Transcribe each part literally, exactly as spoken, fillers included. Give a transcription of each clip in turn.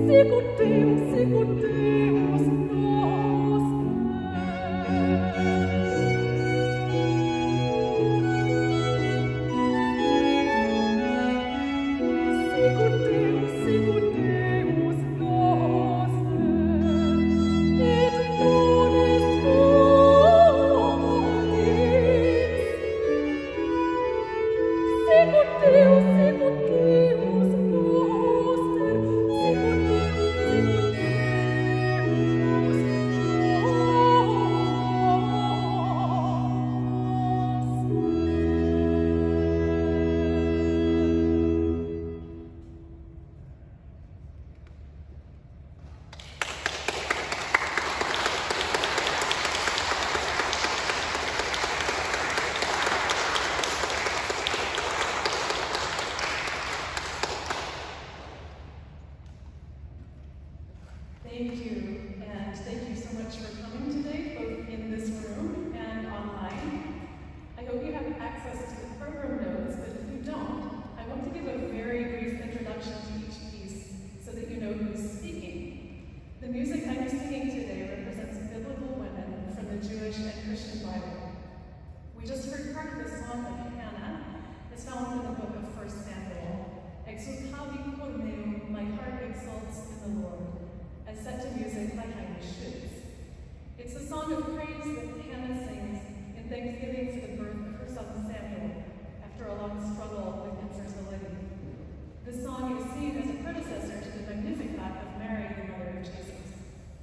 Exultavit meum, my heart exults in the Lord, as set to music by Heinrich Schütz. It's a song of praise that Hannah sings in thanksgiving for the birth of her son Samuel after a long struggle with infertility. This song is seen as a predecessor to the Magnificat of Mary, the mother of Jesus.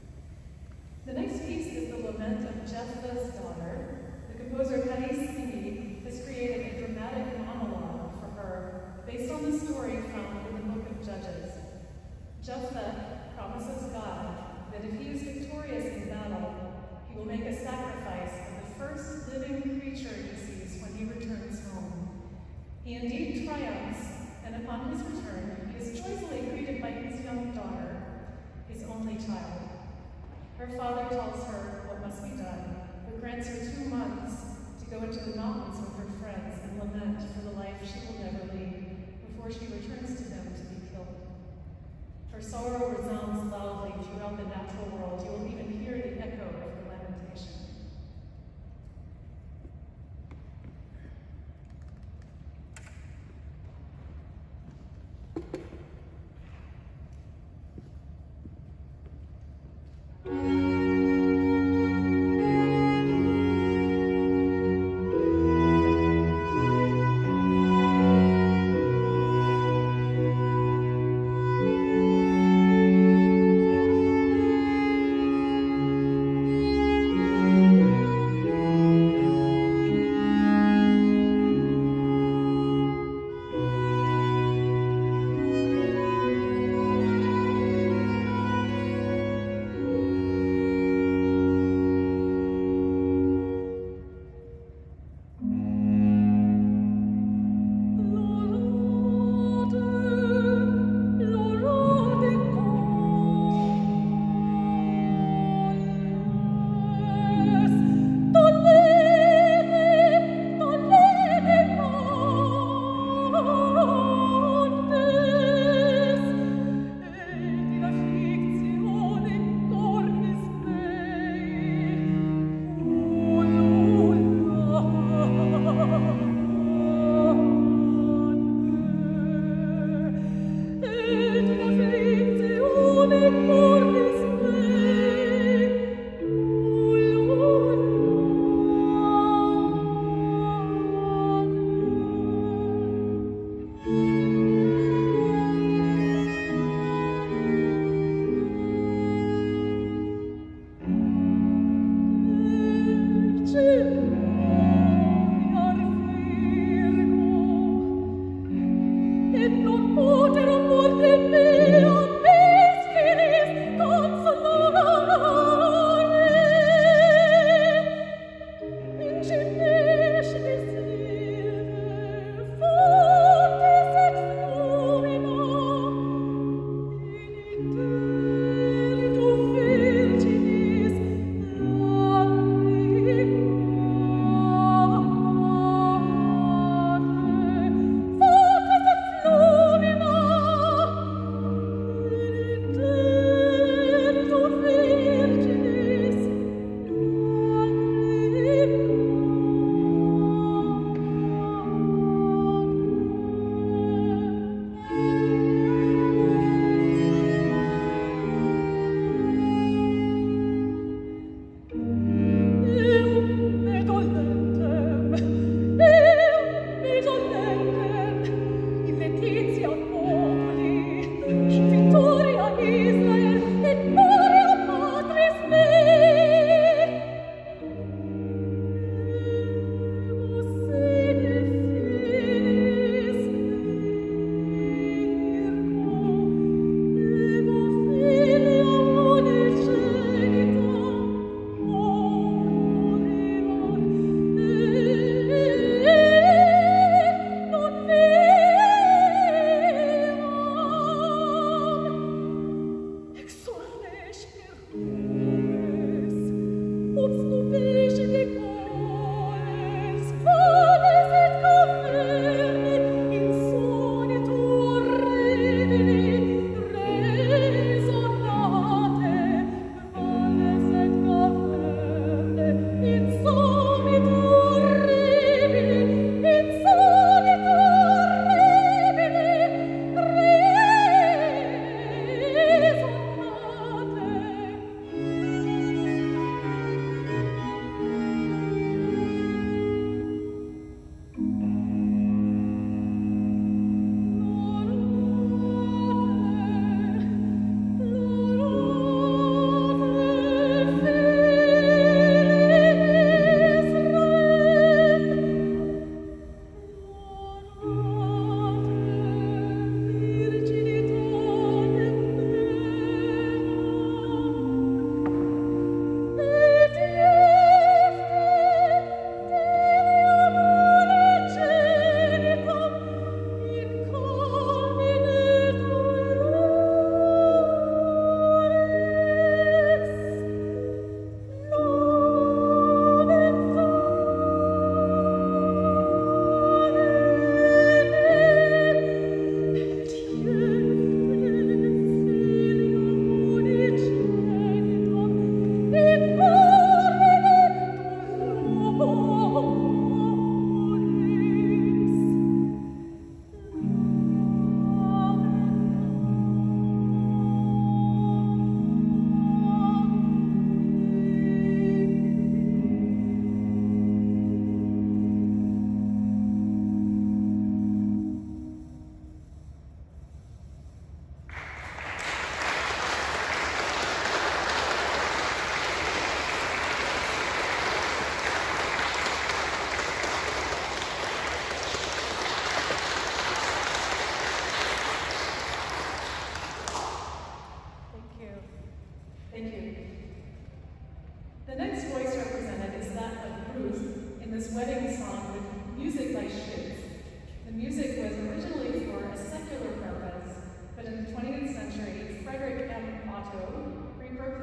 The next piece is the Lament of Jephtha's daughter. The composer Carissimi has created a dramatic monologue for her based on the story found in the book of Judges. Jephtha promises God that if he is victorious in battle, he will make a sacrifice of the first living creature he sees when he returns home. He indeed triumphs, and upon his return, he is joyfully greeted by his young daughter, his only child. Her father tells her what must be done, but grants her two months to go into the mountains with her friends and lament for the life she will never lead before she returns to them to be killed. Her sorrow resounds loudly throughout the natural world. You will even hear the echo of her lamentation. Thank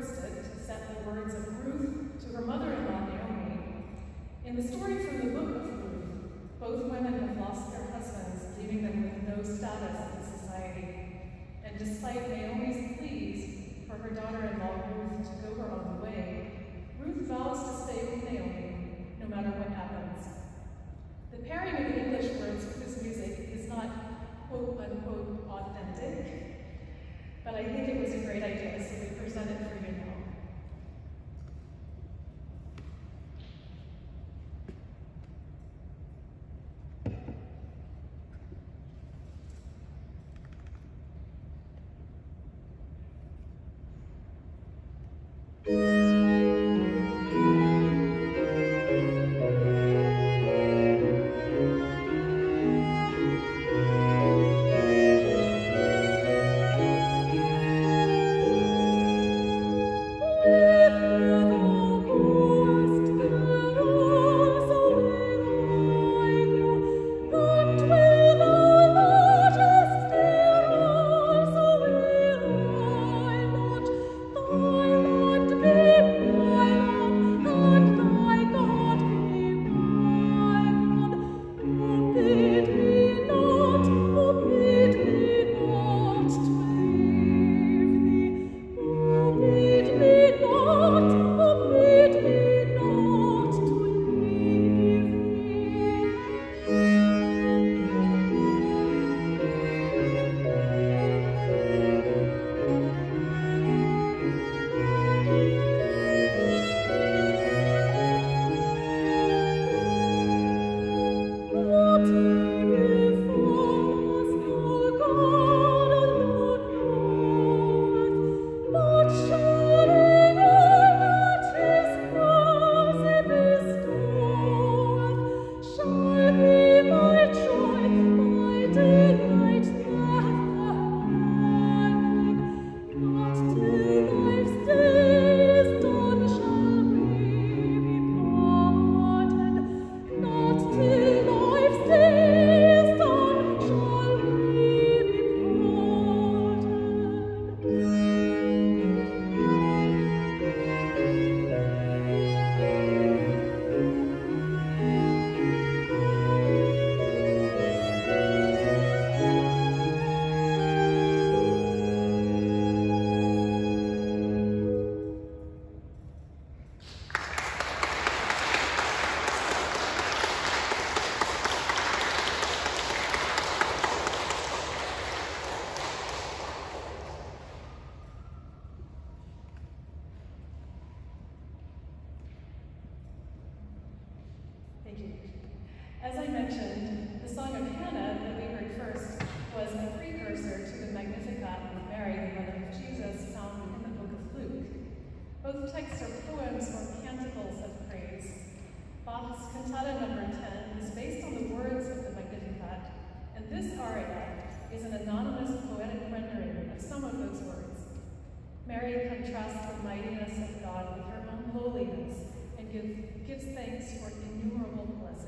repurposed it to set the words of Ruth to her mother-in-law Naomi. In the story from the book of Ruth, both women have lost their husbands, leaving them with no status in society. And despite Naomi's pleas for her daughter-in-law Ruth to go her own way, Ruth vows to stay with Naomi, no matter what happens. The pairing of English words with this music is not quote-unquote authentic, but I think it was a great idea, so we present it for you now. As I mentioned, the Song of Hannah that we heard first was a precursor to the Magnificat with Mary, the mother of Jesus, found in the book of Luke. Both texts are poems or canticles of praise. Bach's Cantata number ten is based on the words of the Magnificat, and this aria is an anonymous poetic rendering of some of those words. Mary contrasts the mightiness of God with her own lowliness and give, gives thanks for innumerable blessings.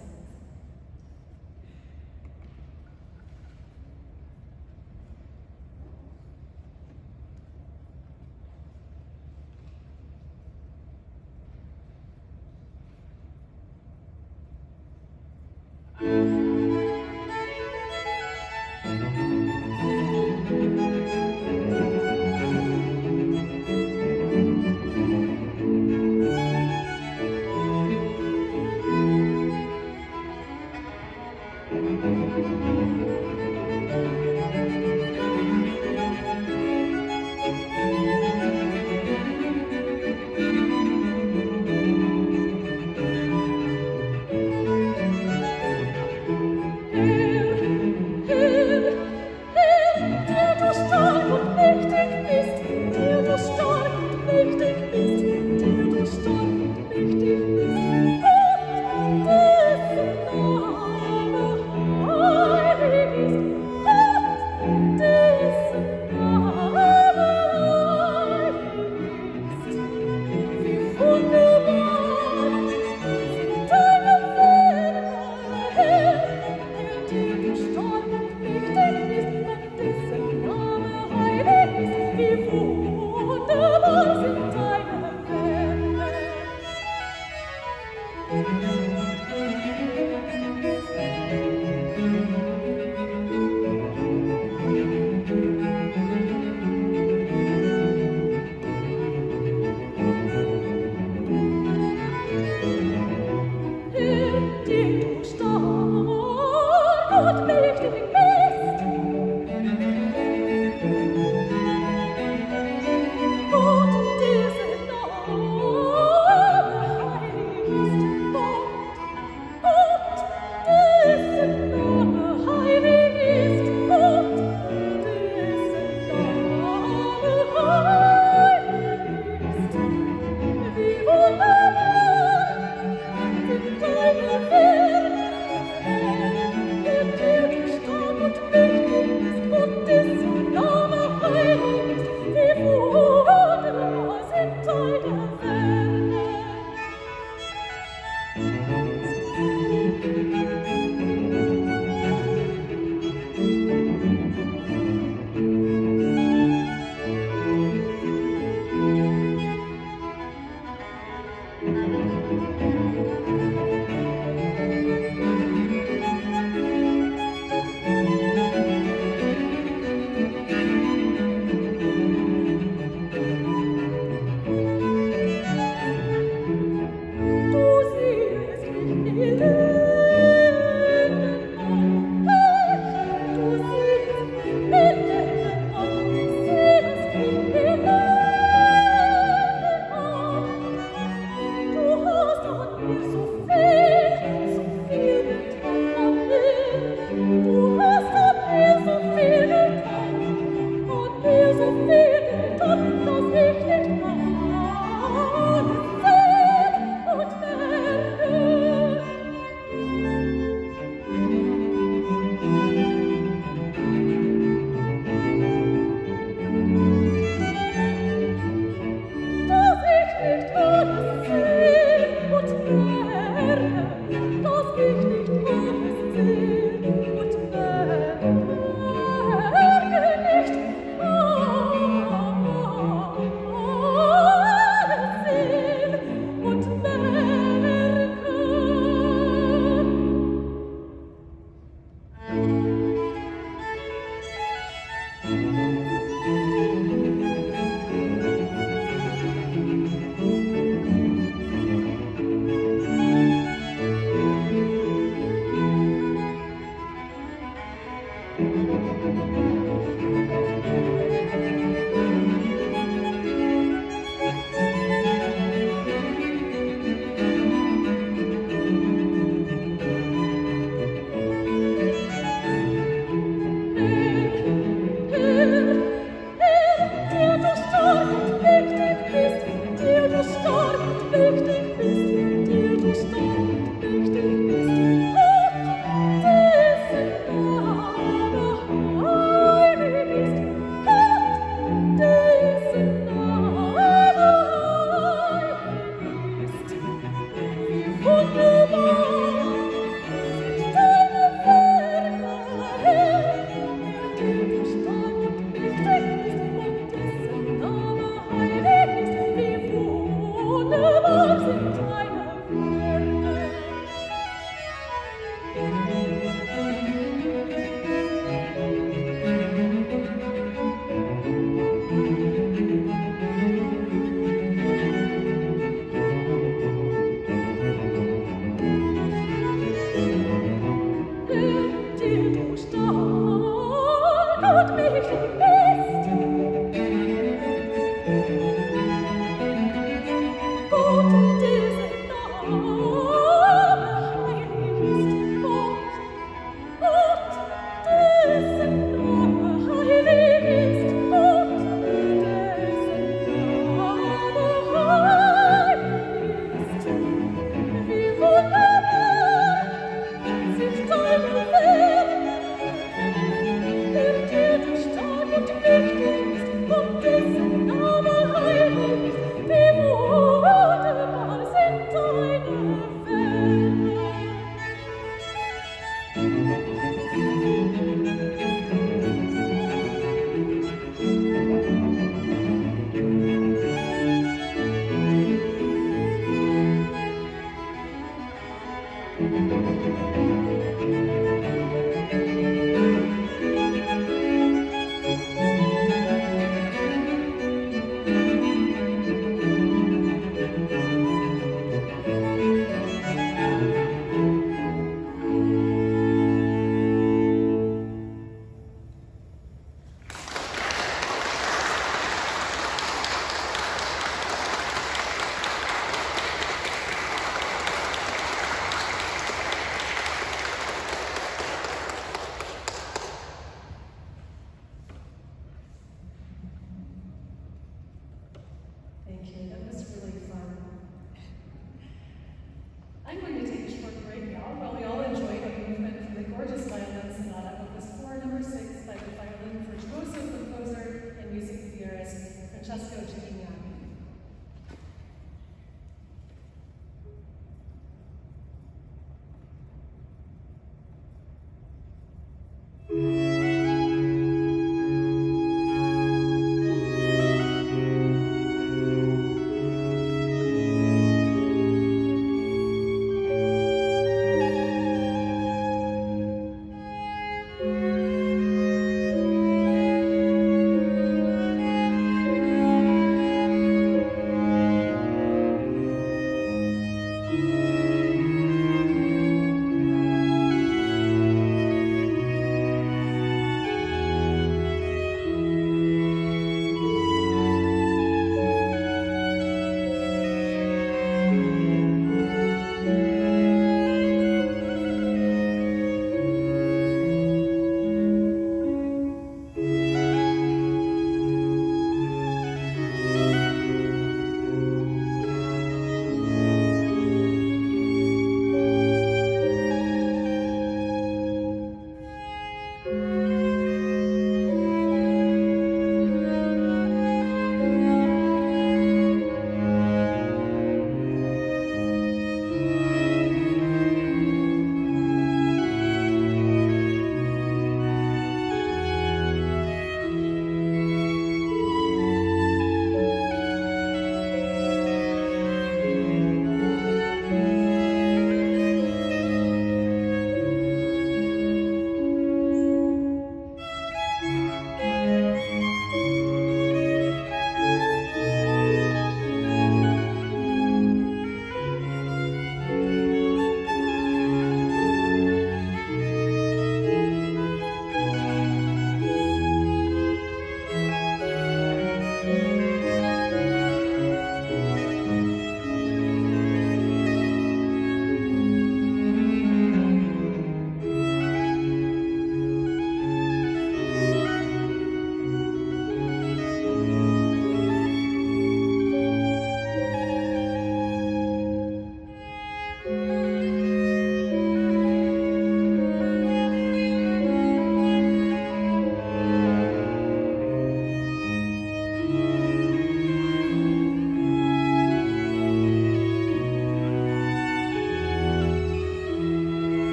Francesco.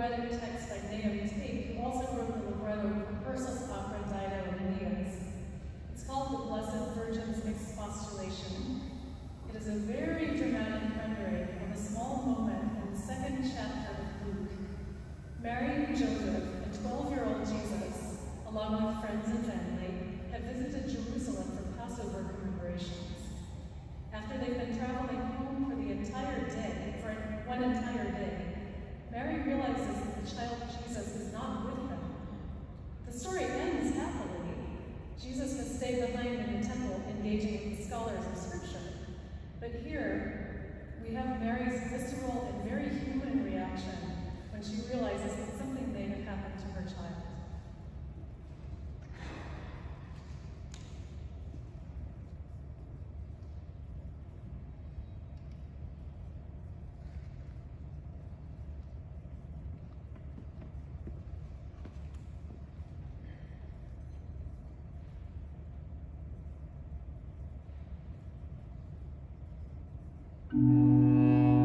poetic text by Meum, who also wrote the libretto for Purcell's opera Dido and Aeneas. It's called The Blessed Virgin's Expostulation. It is a very dramatic rendering of a small moment in the second chapter of Luke. Mary and Joseph and twelve-year-old Jesus, along with friends and family, have visited Jerusalem for Passover commemorations. After they've been traveling home for the entire day, for one entire day, Mary realizes that the child Jesus is not with them. The story ends happily. Jesus has stayed behind in the temple, engaging with the scholars of Scripture. But here, we have Mary's visceral and very human reaction when she realizes that something may have happened to her child. Thank you.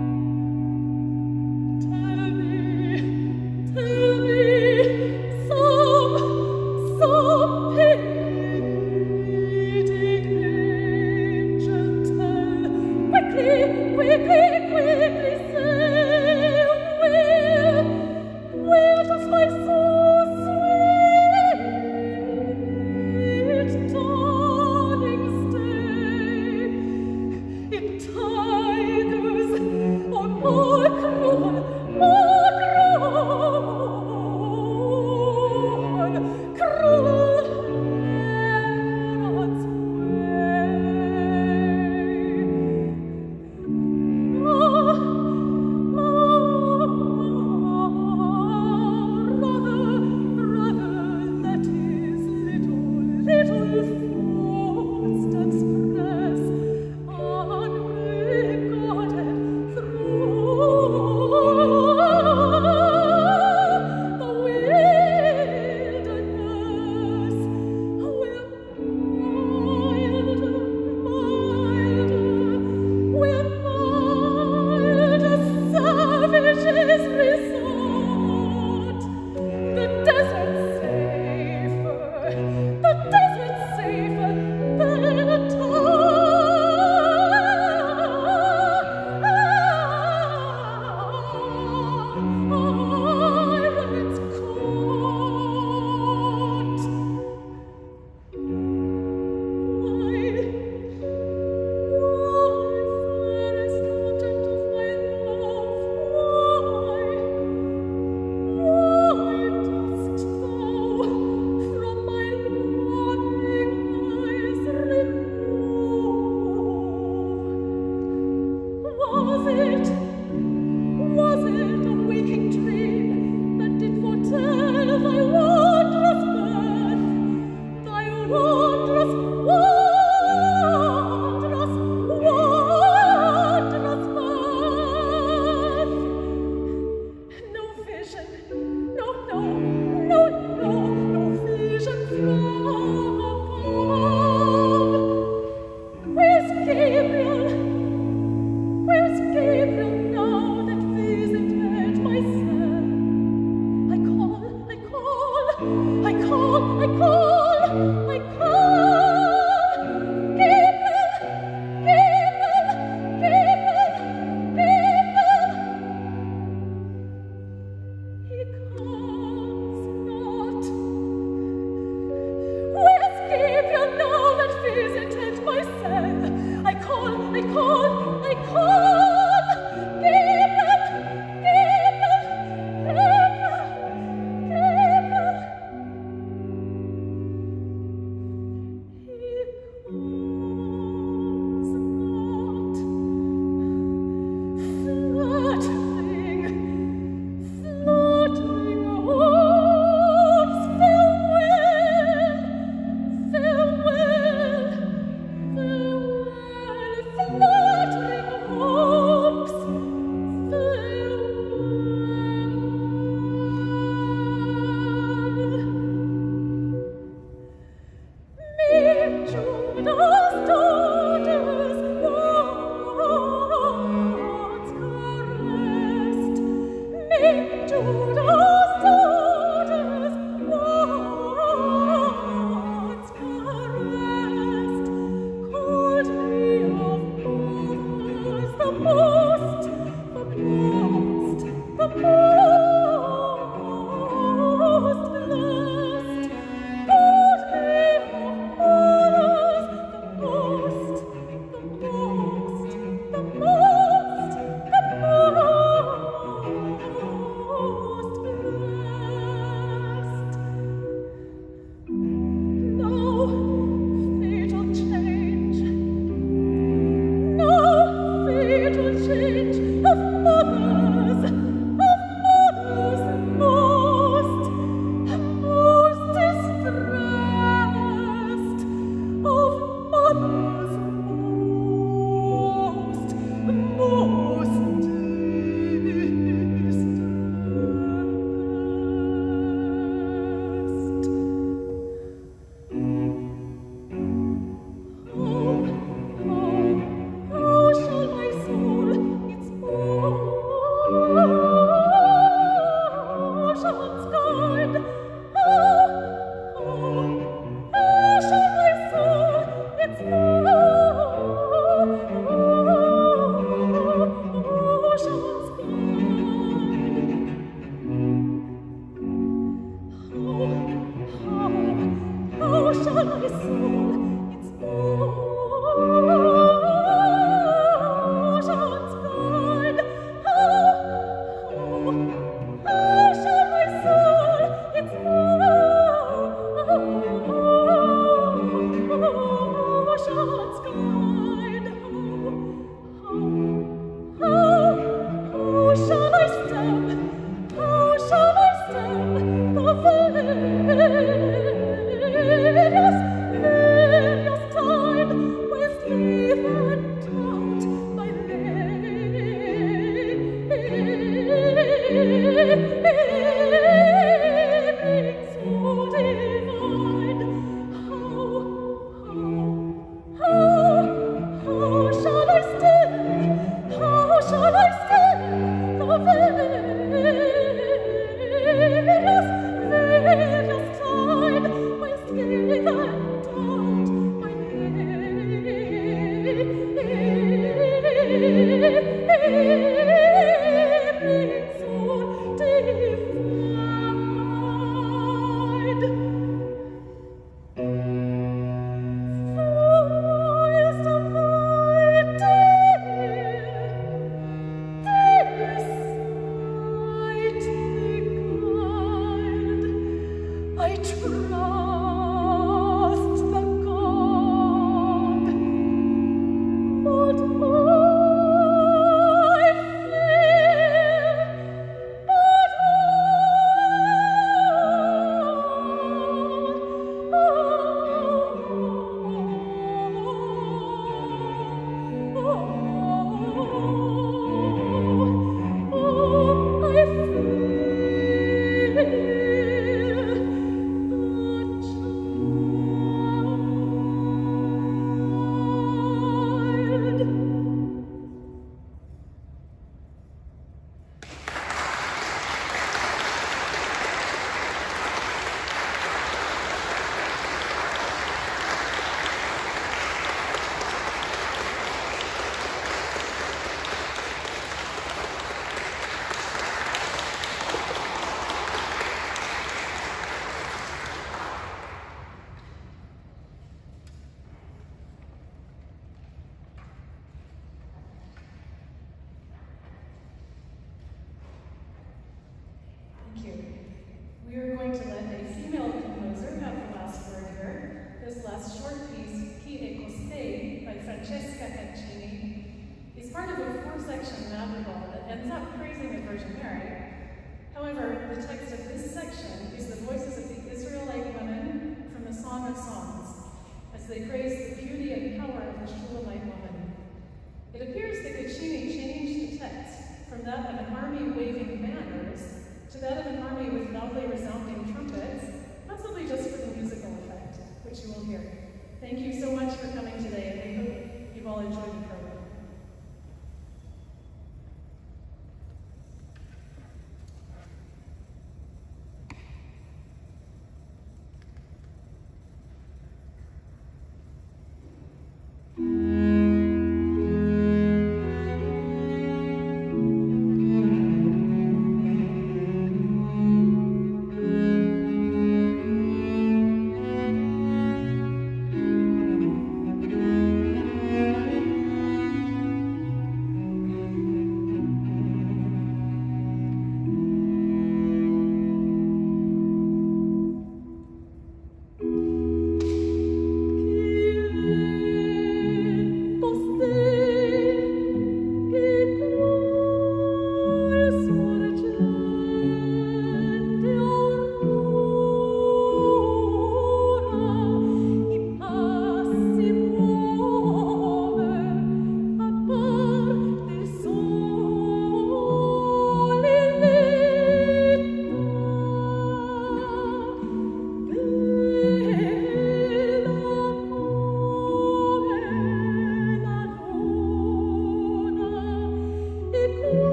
that of an army waving banners to that of an army with loudly resounding